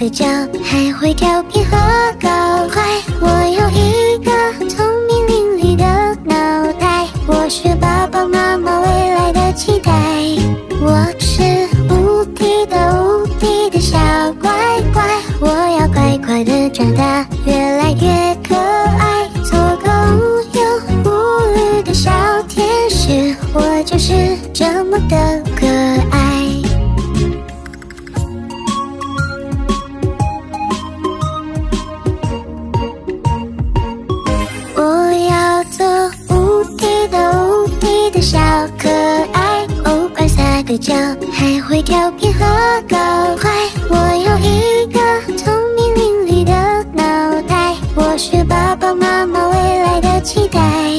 个脚，还会调皮和搞怪。我有一个聪明伶俐的脑袋，我是爸爸妈妈未来的期待。我是无敌的小乖乖，我要快快的长大，越来越可爱，做个无忧无虑的小天使。我就是这么的可爱。我要做无敌的小可爱，偶尔撒个娇，还会调皮和搞怪。我有一个聪明伶俐的脑袋，我是爸爸妈妈未来的期待。